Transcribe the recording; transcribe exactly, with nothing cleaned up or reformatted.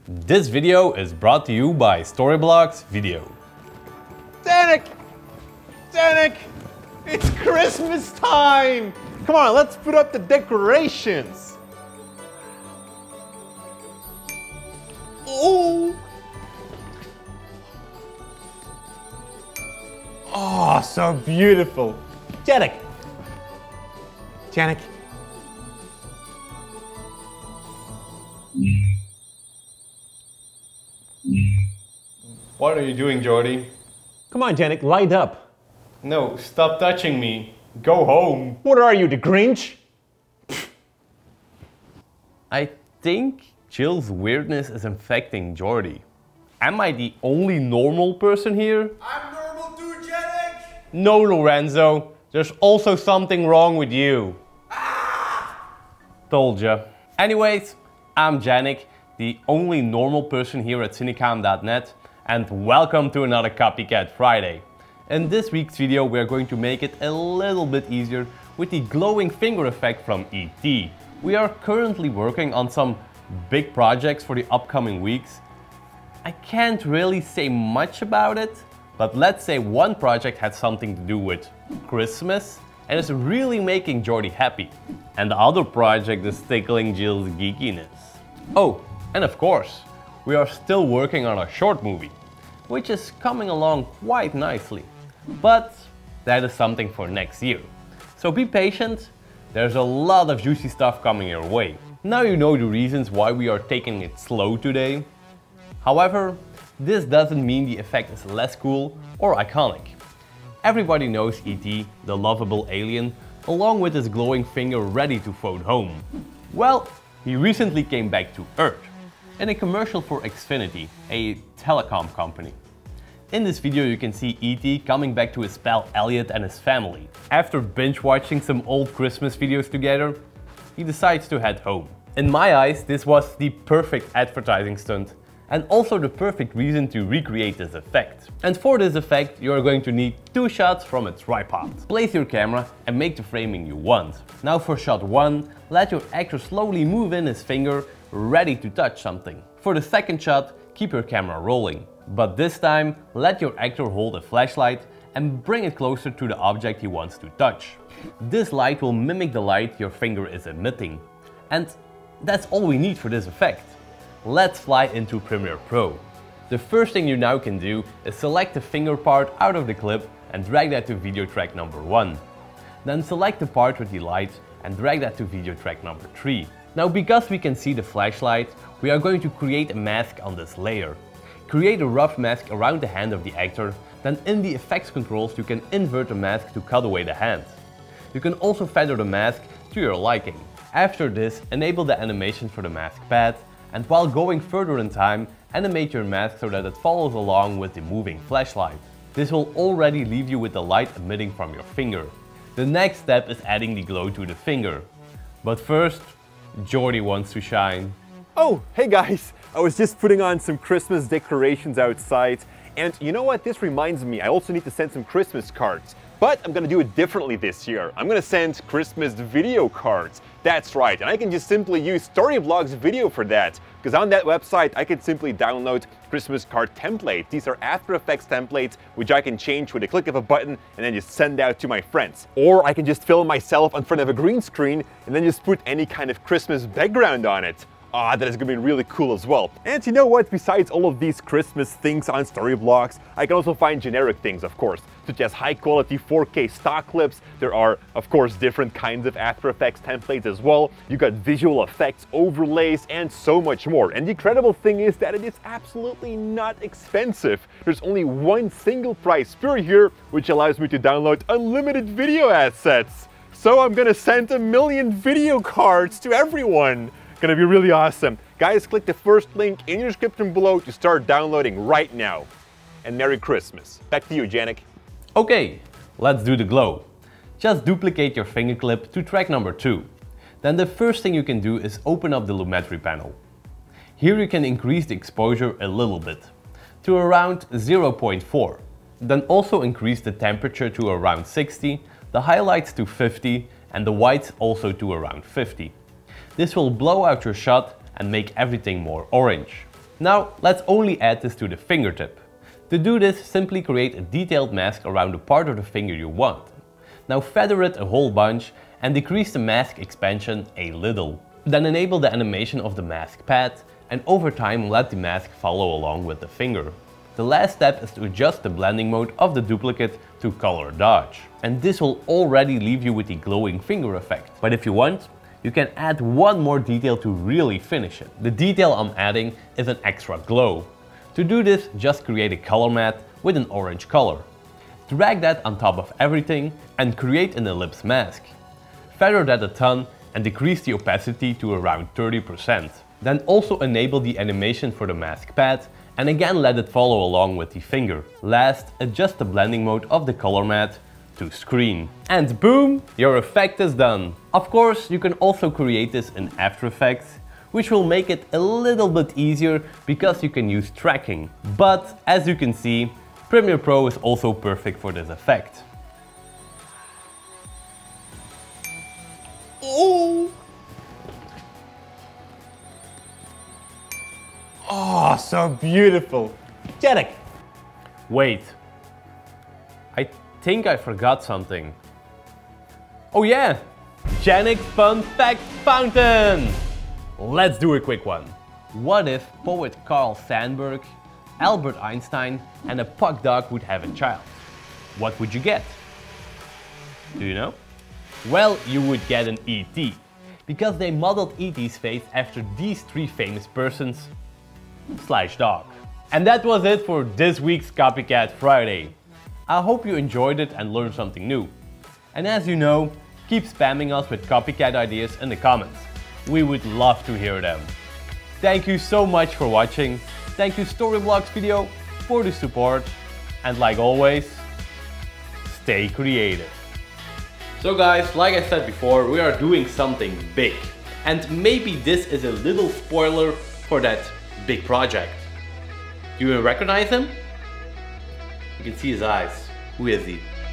This video is brought to you by Storyblocks Video. Danik! Danik! It's Christmas time! Come on, let's put up the decorations! Oh! Oh, so beautiful! Danik! Danik! What are you doing, Jordy? Come on, Danik, light up! No, stop touching me. Go home. What are you, the Grinch? I think Jill's weirdness is infecting Jordy. Am I the only normal person here? I'm normal too, Janik! No, Lorenzo. There's also something wrong with you. Ah! Told ya. Anyways, I'm Janik, the only normal person here at Cinecom dot net, and welcome to another Copycat Friday. In this week's video we're going to make it a little bit easier with the glowing finger effect from E T. We are currently working on some big projects for the upcoming weeks. I can't really say much about it, but let's say one project had something to do with Christmas and is really making Jordy happy. And the other project is tickling Jill's geekiness. Oh, and of course, we are still working on a short movie, which is coming along quite nicely. But that is something for next year. So be patient, there's a lot of juicy stuff coming your way. Now you know the reasons why we are taking it slow today. However, this doesn't mean the effect is less cool or iconic. Everybody knows E T, the lovable alien, along with his glowing finger ready to phone home. Well, he recently came back to Earth in a commercial for Xfinity, a telecom company. In this video you can see E T coming back to his pal Elliot and his family. After binge watching some old Christmas videos together, he decides to head home. In my eyes, this was the perfect advertising stunt and also the perfect reason to recreate this effect. And for this effect you are going to need two shots from a tripod. Place your camera and make the framing you want. Now for shot one, let your actor slowly move in his finger, ready to touch something. For the second shot, keep your camera rolling. But this time, let your actor hold a flashlight and bring it closer to the object he wants to touch. This light will mimic the light your finger is emitting. And that's all we need for this effect. Let's fly into Premiere Pro. The first thing you now can do is select the finger part out of the clip and drag that to video track number one. Then select the part with the light and drag that to video track number three. Now because we can see the flashlight, we are going to create a mask on this layer. Create a rough mask around the hand of the actor, then in the effects controls you can invert the mask to cut away the hand. You can also feather the mask to your liking. After this, enable the animation for the mask pad, and while going further in time, animate your mask so that it follows along with the moving flashlight. This will already leave you with the light emitting from your finger. The next step is adding the glow to the finger. But first, Jordy wants to shine. Oh, hey guys! I was just putting on some Christmas decorations outside, and you know what? This reminds me, I also need to send some Christmas cards. But I'm gonna do it differently this year. I'm gonna send Christmas video cards. That's right, and I can just simply use Storyblocks Video for that. Because on that website, I can simply download Christmas card templates. These are After Effects templates, which I can change with a click of a button and then just send out to my friends. Or I can just film myself in front of a green screen and then just put any kind of Christmas background on it. Ah, that is going to be really cool as well. And you know what? Besides all of these Christmas things on Storyblocks, I can also find generic things, of course, such as high quality four K stock clips. There are, of course, different kinds of After Effects templates as well. You got visual effects, overlays, and so much more. And the incredible thing is that it is absolutely not expensive. There's only one single price per year, which allows me to download unlimited video assets. So I'm gonna send a million video cards to everyone. Gonna be really awesome. Guys, click the first link in your description below to start downloading right now. And Merry Christmas. Back to you, Janik. Okay, let's do the glow. Just duplicate your finger clip to track number two. Then the first thing you can do is open up the lumetri panel. Here you can increase the exposure a little bit, to around zero point four. Then also increase the temperature to around sixty, the highlights to fifty, and the whites also to around fifty. This will blow out your shot and make everything more orange. Now let's only add this to the fingertip. To do this, simply create a detailed mask around the part of the finger you want. Now feather it a whole bunch and decrease the mask expansion a little. Then enable the animation of the mask pad and over time let the mask follow along with the finger. The last step is to adjust the blending mode of the duplicate to color dodge. And this will already leave you with the glowing finger effect. But if you want, you can add one more detail to really finish it. The detail I'm adding is an extra glow. To do this, just create a color matte with an orange color. Drag that on top of everything and create an ellipse mask. Feather that a ton and decrease the opacity to around thirty percent. Then also enable the animation for the mask pad and again let it follow along with the finger. Last, adjust the blending mode of the color matte to screen. And boom, your effect is done. Of course, you can also create this in After Effects, which will make it a little bit easier because you can use tracking. But as you can see, Premiere Pro is also perfect for this effect. Oh! Oh, so beautiful. Janek! Wait, I think I forgot something. Oh yeah, Janek's Fun Fact Fountain! Let's do a quick one. What if poet Carl Sandburg, Albert Einstein and a pug dog would have a child? What would you get? Do you know? Well, you would get an E T, because they modeled E T's face after these three famous persons slash dog. And that was it for this week's Copycat Friday. I hope you enjoyed it and learned something new. And as you know, keep spamming us with copycat ideas in the comments. We would love to hear them. Thank you so much for watching. Thank you Storyblocks Video for the support. And like always, stay creative. So guys, like I said before, we are doing something big. And maybe this is a little spoiler for that big project. Do you recognize him? You can see his eyes. Who is he?